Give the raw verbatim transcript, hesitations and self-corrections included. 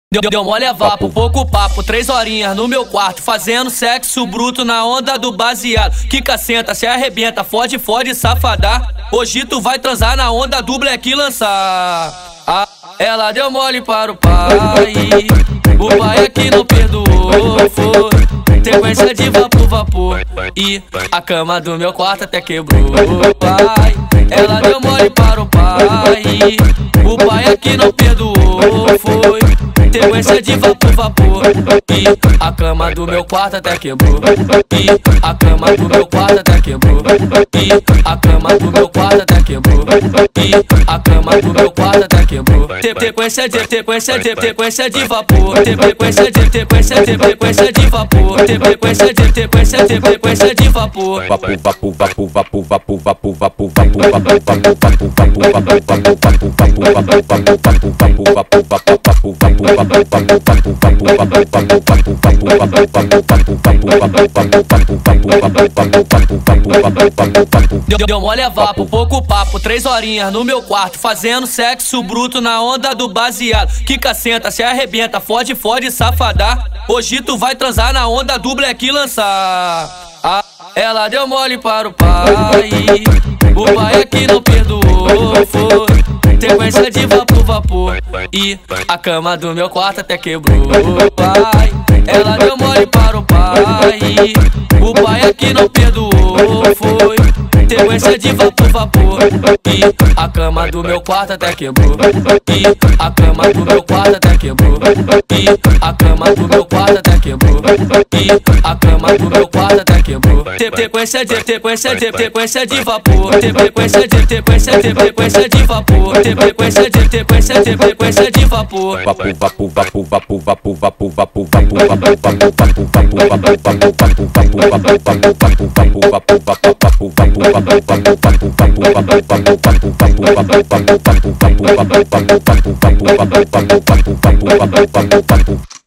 Deu, deu mole é vapo, pouco papo, três horinhas no meu quarto, fazendo sexo bruto na onda do baseado. Quica, senta, se arrebenta, fode, fode, safadar. Hoje tu vai transar na onda do black lançar. Ah, ela deu mole para o pai, o pai aqui não perdoou, foi sequência de vapor, vapor, e a cama do meu quarto até quebrou. Pai, ela deu mole para o pai, o pai aqui não perdoou, foi sequência de vapor, vapor, e a cama do meu quarto até quebrou. E a cama do meu quarto até quebrou. E a cama do meu quarto até quebrou. E a cama do meu quarto até quebrou. Sequência de sequência de sequência de vapor. Sequência de sequência de sequência de vapor. Sequência de sequência de sequência de vapor. Vapor, vapor, vapor, vapor, vapor, vapor, vapor, vapor, vapor, vapor, vapor, vapor, vapor, vapor, vapor, vapor, vapor, Deu, deu mole é vapo, pouco papo, três horinhas no meu quarto, fazendo sexo bruto na onda do baseado. Quica, senta, se arrebenta, fode, fode, safadar. Hoje tu vai transar na onda do black lançar. Ah, ela deu mole para o pai, o pai aqui não perdoou, foi sequência de vapor, vapor, e a cama do meu quarto até quebrou. Pai, ela deu mole para o pai, o pai aqui não perdoou, foi sequência de vapor, vapor, e a cama do meu quarto até quebrou. E a cama do meu quarto até quebrou. E a cama do meu quarto até quebrou. E a cama do meu quarto até quebrou. Sequência de sequência de sequência de vapor. Sequência de sequência de sequência de vapor. Sequência de sequência de sequência de vapor. Vapor, vapor, vapor, vapor, vapor, vapor, vapor, vapor, vapor, vapor, vapor, vapor, vapor, vapor, vapor, vapor, vapor, vapor, vapor,